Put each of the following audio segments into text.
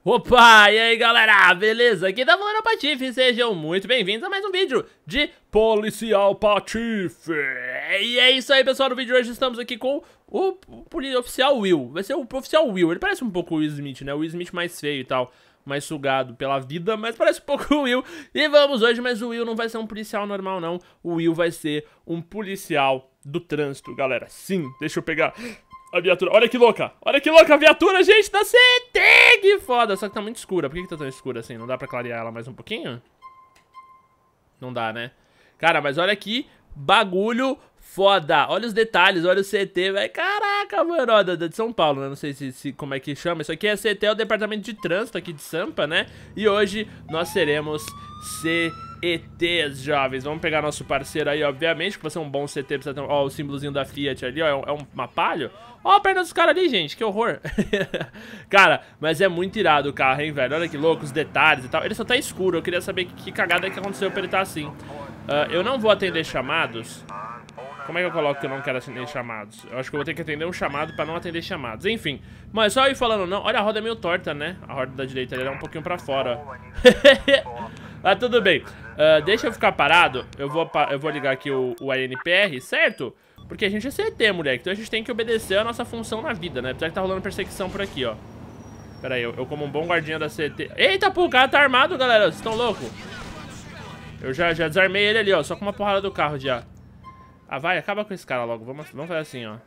Opa, e aí galera, beleza? Aqui tá falando o Patife, sejam muito bem-vindos a mais um vídeo de Policial Patife. E é isso aí pessoal, no vídeo de hoje estamos aqui com o oficial Will. Vai ser o oficial Will, ele parece um pouco o Will Smith, né? O Will Smith mais feio e tal, mais sugado pela vida, mas parece um pouco o Will. E vamos hoje, mas o Will não vai ser um policial normal não, o Will vai ser um policial do trânsito, galera. Sim, deixa eu pegar a viatura. Olha que louca a viatura, gente, da CT, que foda. Só que tá muito escura, por que tá tão escura assim? Não dá pra clarear ela mais um pouquinho? Não dá, né? Cara, mas olha aqui, bagulho foda. Olha os detalhes, olha o CT, velho. Caraca, mano, ó, de São Paulo, né? Não sei se como é que chama. Isso aqui é CT, é o departamento de trânsito aqui de Sampa, né? E hoje nós seremos CETs, jovens. Vamos pegar nosso parceiro aí, obviamente, que vai ser um bom CT. Precisa ter ó, o símbolozinho da Fiat ali, ó. É uma Palio. Ó a perna dos caras ali, gente, que horror. Cara, mas é muito irado o carro, hein, velho. Olha que louco, os detalhes e tal. Ele só tá escuro, eu queria saber que cagada que aconteceu pra ele tá assim. Eu não vou atender chamados. Como é que eu coloco que eu não quero atender chamados? Eu acho que eu vou ter que atender um chamado pra não atender chamados. Enfim, mas só ir falando não. Olha, a roda é meio torta, né? A roda da direita ali é um pouquinho pra fora. Mas tudo bem. Deixa eu ficar parado. Eu vou ligar aqui o ANPR, certo? Porque a gente é CT, moleque. Então a gente tem que obedecer a nossa função na vida, né? Apesar que tá rolando perseguição por aqui, ó. Pera aí, eu como um bom guardinha da CT. Eita, pô, o cara tá armado, galera. Vocês estão loucos? Eu já desarmei ele ali, ó. Só com uma porrada do carro já. Ah, vai, acaba com esse cara logo. Vamos fazer assim, ó.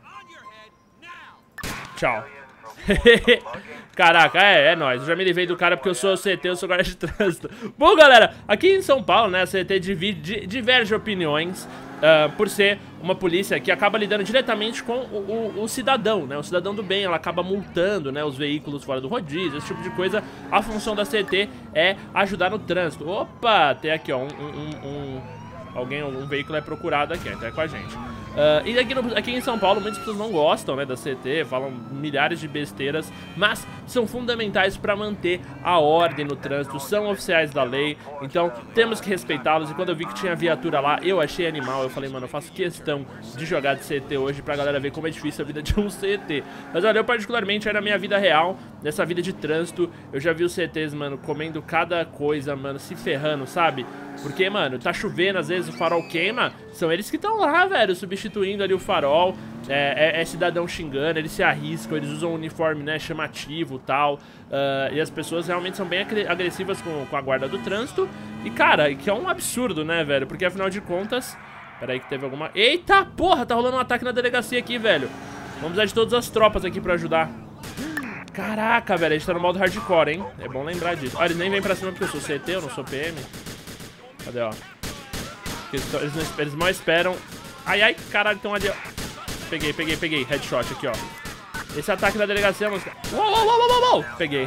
Tchau. Caraca, é nóis. Eu já me livrei do cara porque eu sou CT, eu sou guarda de trânsito. Bom, galera, aqui em São Paulo, né, a CT diverge opiniões por ser uma polícia que acaba lidando diretamente com o cidadão, né? O cidadão do bem, ela acaba multando, né, os veículos fora do rodízio, esse tipo de coisa. A função da CT é ajudar no trânsito. Opa, tem aqui, ó, um veículo é procurado aqui, até com a gente. E aqui em São Paulo, muitas pessoas não gostam, né, da CT, falam milhares de besteiras, mas são fundamentais para manter a ordem no trânsito, são oficiais da lei, então temos que respeitá-los. E quando eu vi que tinha viatura lá, eu achei animal, eu falei, mano, eu faço questão de jogar de CT hoje pra galera ver como é difícil a vida de um CT. Mas olha, eu particularmente, aí na minha vida real, nessa vida de trânsito, eu já vi os CTs, mano, comendo cada coisa, mano, se ferrando, sabe? Porque, mano, tá chovendo, às vezes o farol queima, são eles que estão lá, velho, substituindo ali o farol. É cidadão xingando, eles se arriscam, eles usam um uniforme, né, chamativo e tal. E as pessoas realmente são bem agressivas com a guarda do trânsito. E, cara, que é um absurdo, né, velho? Porque, afinal de contas... Pera aí que teve alguma... Eita, porra, tá rolando um ataque na delegacia aqui, velho. Vamos precisar de todas as tropas aqui pra ajudar. Caraca, velho, a gente tá no modo hardcore, hein? É bom lembrar disso. Olha, eles nem vêm pra cima porque eu sou CT, eu não sou PM. Cadê, ó? Eles mal esperam. Ai, ai, caralho, estão ali, ó. Peguei. Headshot aqui, ó. Esse ataque da delegacia... Uou.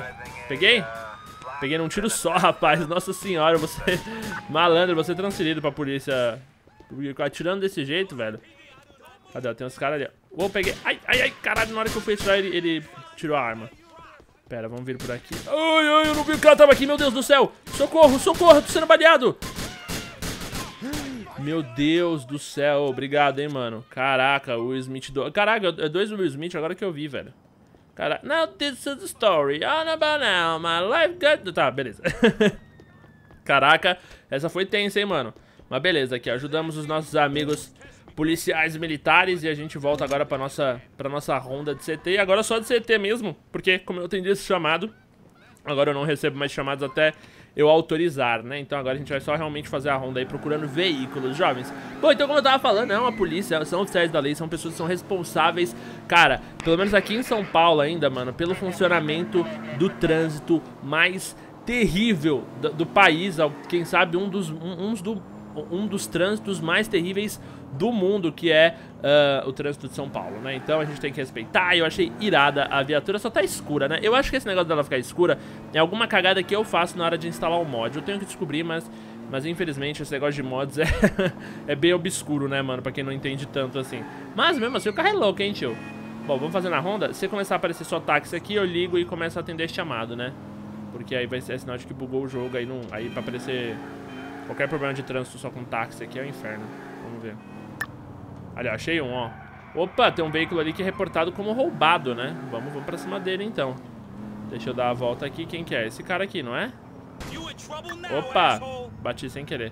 Peguei num tiro só, rapaz. Nossa senhora, você... Malandro, você é transferido pra polícia. Atirando desse jeito, velho. Cadê, ó? Tem uns caras ali, ó. Uou, peguei. Ai, caralho, na hora que eu fui atirar, ele tirou a arma. Pera, vamos vir por aqui. Ai, eu não vi que o cara tava aqui, meu Deus do céu. Socorro, tô sendo baleado. Meu Deus do céu, obrigado, hein, mano. Caraca, o Will Smith... Caraca, é dois Will Smith agora que eu vi, velho. Caraca, now this is the story. On about now, my life got... Tá, beleza. Caraca, essa foi tensa, hein, mano. Mas beleza, aqui, ajudamos os nossos amigos policiais militares e a gente volta agora pra nossa ronda de CT. E agora só de CT mesmo, porque como eu atendi esse chamado, agora eu não recebo mais chamados até eu autorizar, né? Então agora a gente vai só realmente fazer a ronda aí procurando veículos, jovens. Bom, então como eu tava falando, é uma polícia, são oficiais da lei, são pessoas que são responsáveis, cara, pelo menos aqui em São Paulo ainda, mano, pelo funcionamento do trânsito mais terrível do país, quem sabe um dos trânsitos mais terríveis do mundo, que é o trânsito de São Paulo, né? Então a gente tem que respeitar. Eu achei irada, a viatura só tá escura, né? Eu acho que esse negócio dela ficar escura é alguma cagada que eu faço na hora de instalar o mod. Eu tenho que descobrir, mas infelizmente esse negócio de mods é bem obscuro, né, mano? Pra quem não entende tanto assim. Mas mesmo assim o carro é louco, hein, tio? Bom, vamos fazer na ronda. Se começar a aparecer só táxi aqui, eu ligo e começo a atender esse chamado, né? Porque aí vai ser sinal de que bugou o jogo. Aí pra aparecer qualquer problema de trânsito só com táxi aqui é o inferno. Vamos ver. Ali, ó, achei um, ó. Opa, tem um veículo ali que é reportado como roubado, né? Vamos pra cima dele, então. Deixa eu dar a volta aqui. Quem que é? Esse cara aqui, não é? Opa! Bati sem querer.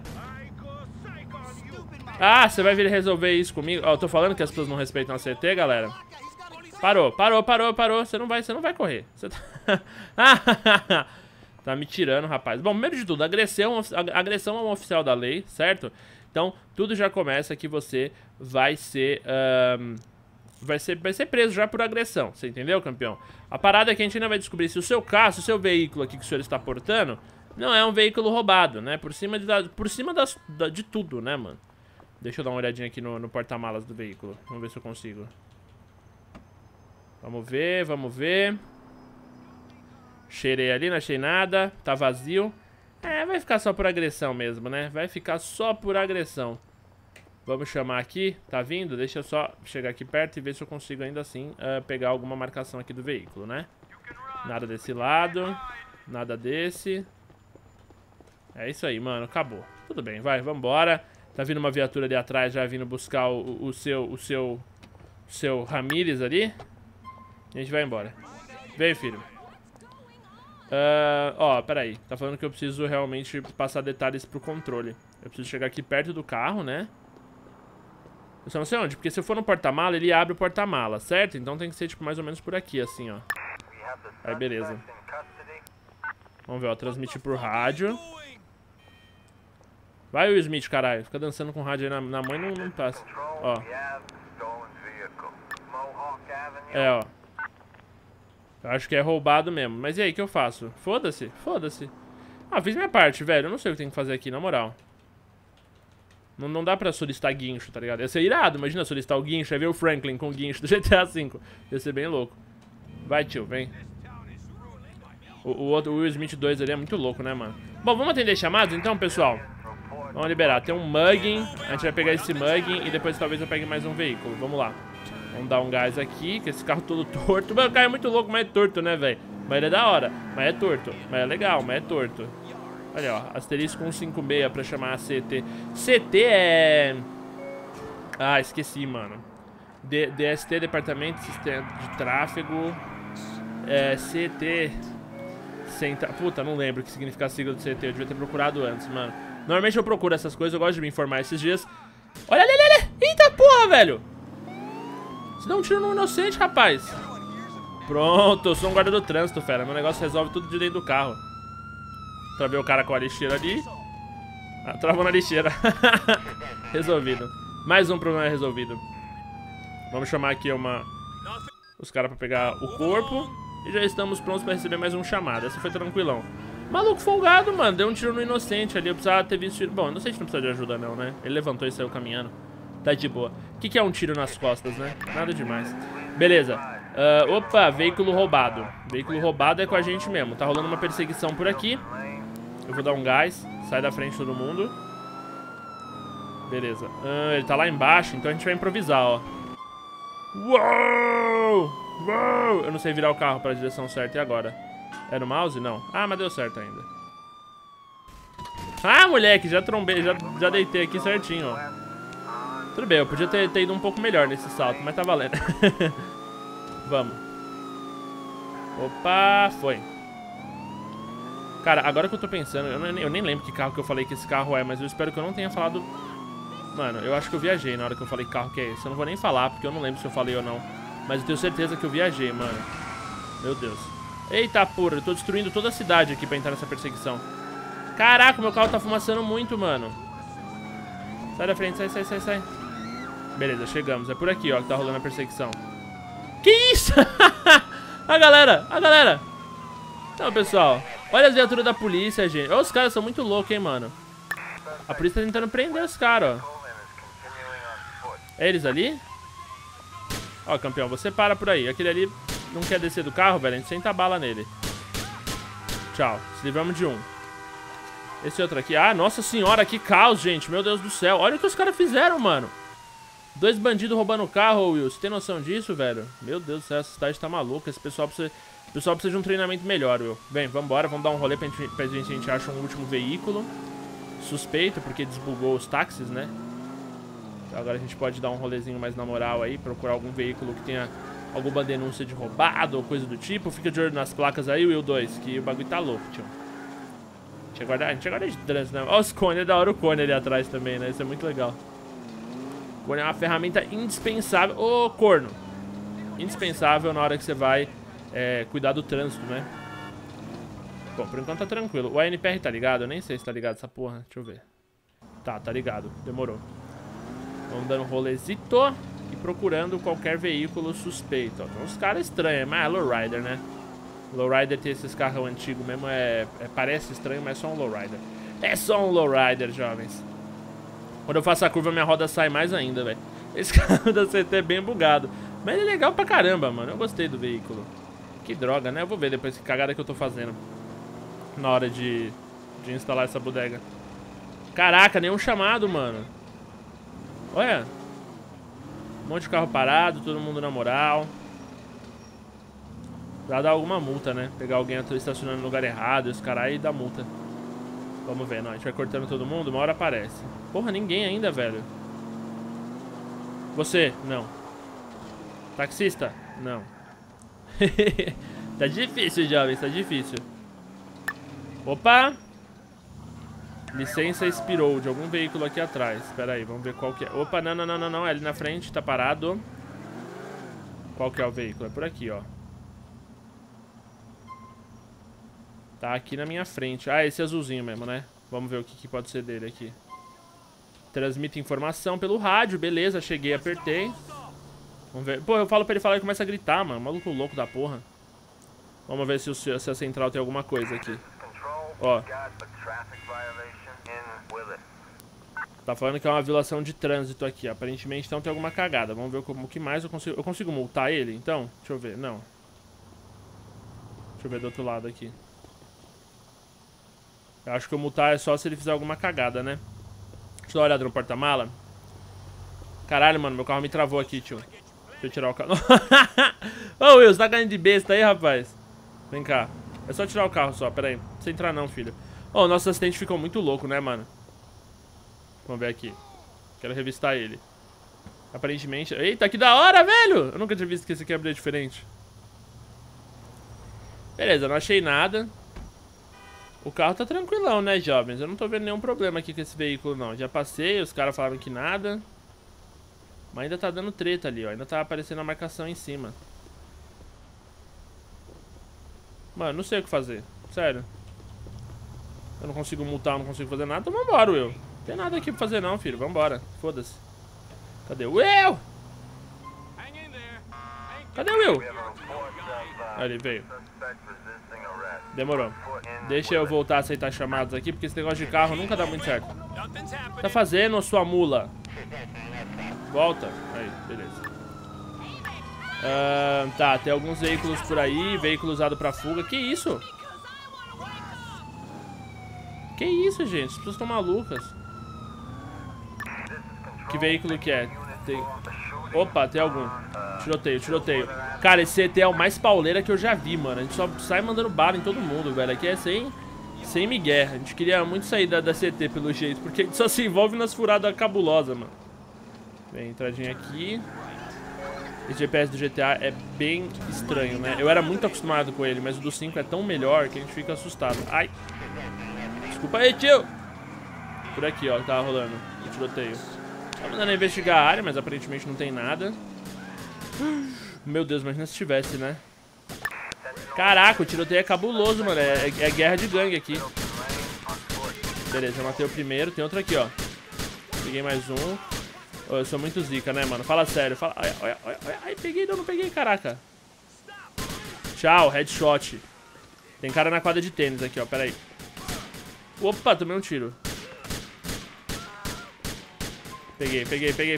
Ah, você vai vir resolver isso comigo? Ó, eu tô falando que as pessoas não respeitam a CT, galera. Parou. Você não vai correr. Você tá... Tá me tirando, rapaz. Bom, primeiro de tudo, agressão é um oficial da lei, certo? Então, tudo já começa que você vai ser... Vai ser preso já por agressão, você entendeu, campeão? A parada é que a gente ainda vai descobrir se o seu carro, se o seu veículo aqui que o senhor está portando não é um veículo roubado, né? Por cima de tudo, né, mano? Deixa eu dar uma olhadinha aqui no porta-malas do veículo. Vamos ver se eu consigo. Vamos ver. Cheirei ali, não achei nada. Tá vazio. Vai ficar só por agressão mesmo, né? Vai ficar só por agressão. Vamos chamar aqui, tá vindo? Deixa eu só chegar aqui perto e ver se eu consigo ainda assim pegar alguma marcação aqui do veículo, né? Nada desse lado, nada desse. É isso aí, mano, acabou. Tudo bem, vai, vambora. Tá vindo uma viatura ali atrás, já vindo buscar o seu Ramírez ali. E a gente vai embora. Vem, filho. Ó, peraí. Tá falando que eu preciso realmente passar detalhes pro controle. Eu preciso chegar aqui perto do carro, né? Eu só não sei onde, porque se eu for no porta-mala, ele abre o porta-mala, certo? Então tem que ser, tipo, mais ou menos por aqui, assim, ó. Aí, beleza. Vamos ver, ó, transmitir por rádio. Vai, Will Smith, caralho. Fica dançando com rádio aí na mãe, não passa. Ó. Ó. Eu acho que é roubado mesmo. Mas e aí, o que eu faço? Foda-se, foda-se. Ah, fiz minha parte, velho. Eu não sei o que tem que fazer aqui, na moral. Não dá pra solicitar guincho, tá ligado? Ia ser irado, imagina solicitar o guincho, aí ver o Franklin com o guincho do GTA V. Ia ser bem louco. Vai, tio, vem. O Will Smith 2 ali é muito louco, né, mano? Bom, vamos atender chamados então, pessoal? Vamos liberar. Tem um mugging, a gente vai pegar esse mugging e depois talvez eu pegue mais um veículo. Vamos lá. Vamos dar um gás aqui, que esse carro todo torto. Mano, o carro é muito louco, mas é torto, né, velho? Mas ele é da hora, mas é torto. Mas é legal, mas é torto. Olha, ó, asterisco 156 pra chamar a CT. CT é... Ah, esqueci, mano. DST, Departamento de Sistema de Tráfego. CT... Puta, não lembro o que significa a sigla do CT. Eu devia ter procurado antes, mano. Normalmente eu procuro essas coisas, eu gosto de me informar esses dias. Olha ali, olha ali! Eita porra, velho! Você dá um tiro no inocente, rapaz. Pronto, eu sou um guarda do trânsito, fera. Meu negócio resolve tudo de dentro do carro. Travei o cara com a lixeira ali. Ah, travou na lixeira. Resolvido. Mais um problema resolvido. Vamos chamar aqui os caras pra pegar o corpo. E já estamos prontos pra receber mais um chamado. Essa foi tranquilão. Maluco folgado, mano. Deu um tiro no inocente ali. Eu precisava ter visto tiro. Bom, inocente não precisa de ajuda não, né? Ele levantou e saiu caminhando. Tá de boa. O que é um tiro nas costas, né? Nada demais. Beleza. Opa, veículo roubado. Veículo roubado é com a gente mesmo. Tá rolando uma perseguição por aqui. Eu vou dar um gás. Sai da frente todo mundo. Beleza. Ele tá lá embaixo, então a gente vai improvisar, ó. Uou! Uou! Eu não sei virar o carro pra direção certa. E agora? É no mouse? Não. Ah, mas deu certo ainda. Ah, moleque, já trombei. Já deitei aqui certinho, ó. Tudo bem, eu podia ter ido um pouco melhor nesse salto, mas tá valendo. Vamos. Opa, foi. Cara, agora que eu tô pensando, eu nem lembro que carro que eu falei que esse carro é, mas eu espero que eu não tenha falado... Mano, eu acho que eu viajei na hora que eu falei que carro que é esse. Eu não vou nem falar, porque eu não lembro se eu falei ou não. Mas eu tenho certeza que eu viajei, mano. Meu Deus. Eita porra, eu tô destruindo toda a cidade aqui pra entrar nessa perseguição. Caraca, meu carro tá fumaçando muito, mano. Sai da frente, sai. Beleza, chegamos. É por aqui, ó, que tá rolando a perseguição. Que isso? A galera. Então, pessoal, olha as viaturas da polícia, gente. Os caras são muito loucos, hein, mano. A polícia tá tentando prender os caras, ó. É eles ali? Ó, campeão, você para por aí. Aquele ali não quer descer do carro, velho. A gente senta a bala nele. Tchau, se livramos de um. Esse outro aqui. Ah, nossa senhora, que caos, gente. Meu Deus do céu. Olha o que os caras fizeram, mano. 2 bandidos roubando o carro, Will. Você tem noção disso, velho? Meu Deus do céu, essa cidade tá maluca. Esse pessoal precisa de um treinamento melhor, Will. Bem, vambora, vamos dar um rolê pra gente achar um último veículo. Suspeito, porque desbugou os táxis, né? Então agora a gente pode dar um rolezinho mais na moral aí, procurar algum veículo que tenha alguma denúncia de roubado ou coisa do tipo. Fica de olho nas placas aí, Will 2, que o bagulho tá louco, tio. A gente guarda de trânsito, né? Olha os cones, é da hora o cone ali atrás também, né? Isso é muito legal. O cone é uma ferramenta indispensável. Ô, corno! Indispensável na hora que você vai cuidar do trânsito, né? Bom, por enquanto tá tranquilo. O ANPR tá ligado? Eu nem sei se tá ligado essa porra. Deixa eu ver. Tá ligado. Demorou. Vamos dando um rolezito e procurando qualquer veículo suspeito. Ó, tem uns caras estranhos, mas é lowrider, né? Lowrider tem esses carros antigos mesmo, parece estranho, mas é só um lowrider. É só um lowrider, jovens. Quando eu faço a curva, minha roda sai mais ainda, velho. Esse carro da CT é bem bugado. Mas ele é legal pra caramba, mano. Eu gostei do veículo. Que droga, né? Eu vou ver depois que cagada que eu tô fazendo na hora de instalar essa bodega. Caraca, nenhum chamado, mano. Olha. Um monte de carro parado, todo mundo na moral. Vai dar alguma multa, né? Pegar alguém estacionando no lugar errado, esse cara aí dá multa. Vamos ver, não. A gente vai cortando todo mundo, uma hora aparece. Porra, ninguém ainda, velho. Você? Não. Taxista? Não. Tá difícil, jovens, tá difícil. Opa! Licença expirou de algum veículo aqui atrás. Espera aí, vamos ver qual que é. Opa, não. É ali na frente, tá parado. Qual que é o veículo? É por aqui, ó. Tá aqui na minha frente. Ah, esse azulzinho mesmo, né? Vamos ver o que pode ser dele aqui. Transmite informação pelo rádio. Beleza, cheguei, apertei. Vamos ver. Pô, eu falo pra ele falar e começa a gritar, mano. Maluco louco da porra. Vamos ver se a central tem alguma coisa aqui. Ó. Tá falando que é uma violação de trânsito aqui. Aparentemente então tem alguma cagada. Vamos ver o que mais eu consigo. Eu consigo multar ele, então? Deixa eu ver. Não. Deixa eu ver do outro lado aqui. Eu acho que o multar é só se ele fizer alguma cagada, né? Deixa eu dar uma olhada no porta-mala. Caralho, mano, meu carro me travou aqui, tio. Deixa eu tirar o carro. Ô, Will, você tá caindo de besta aí, rapaz? Vem cá. É só tirar o carro só, pera aí. Não precisa entrar não, filho. Ô, o nosso assistente ficou muito louco, né, mano? Vamos ver aqui. Quero revistar ele. Aparentemente... Eita, que da hora, velho! Eu nunca tinha visto que esse aqui abria diferente. Beleza, não achei nada. O carro tá tranquilão, né, jovens? Eu não tô vendo nenhum problema aqui com esse veículo, não. Já passei, os caras falaram que nada. Mas ainda tá dando treta ali, ó. Ainda tá aparecendo a marcação em cima. Mano, não sei o que fazer. Sério. Eu não consigo multar, não consigo fazer nada. Então vambora, Will. Não tem nada aqui pra fazer não, filho. Vambora. Foda-se. Cadê o Will? Cadê o Will? Ah, ele veio. Demorou. Deixa eu voltar a aceitar chamados aqui, porque esse negócio de carro nunca dá muito certo. Tá fazendo, sua mula? Volta. Aí, beleza. Tá, tem alguns veículos por aí. Veículo usado pra fuga. Que isso? Que isso, gente? As pessoas estão malucas. Que veículo que é? Tem... Opa, tem algum. Tiroteio, tiroteio. Cara, esse CT é o mais pauleira que eu já vi, mano. A gente só sai mandando bala em todo mundo, velho. Aqui é sem migué. A gente queria muito sair da CT, pelo jeito. Porque a gente só se envolve nas furadas cabulosas, mano. Bem, entradinha aqui. Esse GPS do GTA é bem estranho, né? Eu era muito acostumado com ele, mas o do 5 é tão melhor que a gente fica assustado. Ai! Desculpa aí, tio! Por aqui, ó, tá rolando o tiroteio. Tá mandando investigar a área, mas aparentemente não tem nada. Meu Deus, imagina se tivesse, né? Caraca, o tiroteio é cabuloso, mano. É guerra de gangue aqui. Beleza, eu matei o primeiro. Tem outro aqui, ó. Peguei mais um. Oh, eu sou muito zica, né, mano? Fala sério. Fala... Olha. Ai, peguei, não peguei, caraca. Tchau, headshot. Tem cara na quadra de tênis aqui, ó. Pera aí. Opa, tomei um tiro. Peguei.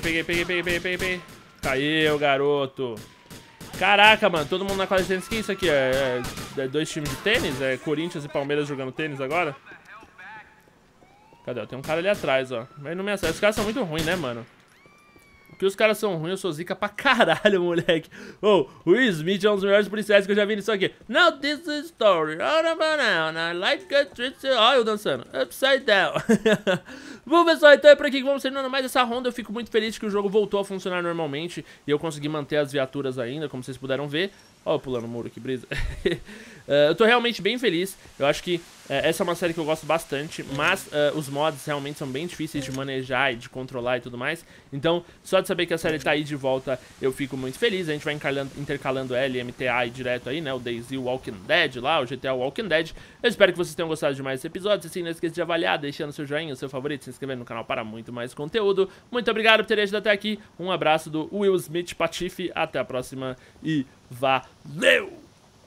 Caiu, garoto. Caraca, mano, todo mundo na quadra de tênis. Que isso aqui? É dois times de tênis? É Corinthians e Palmeiras jogando tênis agora? Cadê? Tem um cara ali atrás, ó. Mas não me acerta. Os caras são muito ruins, né, mano? Porque os caras são ruins, eu sou zica pra caralho, moleque. Oh, o Will Smith é um dos melhores policiais que eu já vi nisso aqui. Now this is story. I like good tricks. Ó, eu dançando. Upside down. Bom, pessoal, então é por aqui que vamos terminando mais essa ronda. Eu fico muito feliz que o jogo voltou a funcionar normalmente e eu consegui manter as viaturas ainda, como vocês puderam ver. Ó, pulando o muro, que brisa. Eu tô realmente bem feliz. Eu acho que essa é uma série que eu gosto bastante, mas os mods realmente são bem difíceis de manejar e de controlar e tudo mais. Então, só de saber que a série tá aí de volta, eu fico muito feliz. A gente vai intercalando L, MTA e direto aí, né? O DayZ, o Walking Dead lá, o GTA Walking Dead. Eu espero que vocês tenham gostado de mais esse episódio. Assim, não esqueça de avaliar, deixando seu joinha, seu favorito, se inscrevendo no canal para muito mais conteúdo. Muito obrigado por terem assistido até aqui. Um abraço do Will Smith Patife. Até a próxima e valeu!